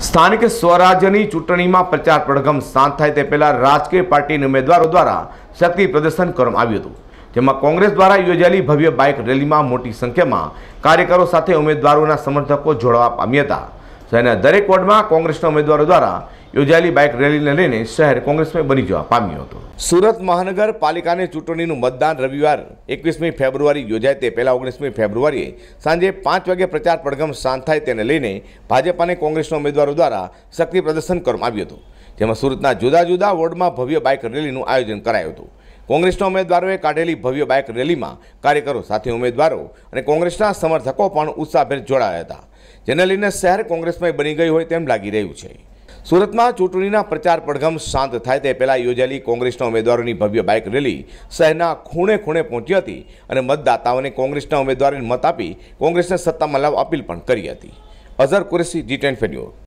સ્થાનિક સ્વરાજ્યની ચૂંટણીમાં પ્રચાર પડઘમ શાંત થાય તે પહેલા રાજકીય પાર્ટીના ઉમેદવારો દ્વારા શક્તિ પ્રદર્શન કરવામાં આવ્યું હતું, જેમાં કોંગ્રેસ દ્વારા યોજાયેલી ભવ્ય બાઇક રેલીમાં મોટી સંખ્યામાં કાર્યકરો સાથે ઉમેદવારોના સમર્થકો જોડાવા પામ્યા હતા। શહેરના દરેક વોર્ડમાં કોંગ્રેસના ઉમેદવારો દ્વારા યોજાયેલી બાઇક રેલીને લઈને શહેર કોંગ્રેસમય બની જવા પામ્યું હતું। સુરત મહાનગરપાલિકાની ચૂંટણીનું મતદાન રવિવાર 21મી ફેબ્રુઆરી યોજાય તે પહેલા 19મી ફેબ્રુઆરીએ સાંજે 5 વાગે પ્રચાર પડઘમ શાંત થાય તેને લઈને ભાજપ અને કોંગ્રેસના ઉમેદવારો દ્વારા શક્તિ પ્રદર્શન કરવામાં આવ્યું હતું, જેમાં સુરતના જુદા જુદા વોર્ડમાં ભવ્ય બાઇક રેલીનું આયોજન કરાયું હતું। કોંગ્રેસના ઉમેદવારોએ કાઢેલી ભવ્ય બાઇક રેલીમાં કાર્યકરો સાથે ઉમેદવારો અને કોંગ્રેસના સમર્થકો પણ ઉત્સાહભેર જોડાયા હતા, જેને લઈને શહેર કોંગ્રેસમય બની ગયું હોય તેમ લાગી રહ્યું છે। સુરતમાં ચૂંટણીના પ્રચાર પડઘમ શાંત થાય તે પહેલા યોજાયેલી કોંગ્રેસના ઉમેદવારોની ભવ્ય બાઇક રેલી શહેરના ખૂણે ખૂણે પહોંચી હતી અને મતદાતાઓને કોંગ્રેસના ઉમેદવારોને મત આપી કોંગ્રેસને સત્તામાં લાવવા અપીલ પણ કરી હતી। Azhar Qureshi, G10 news.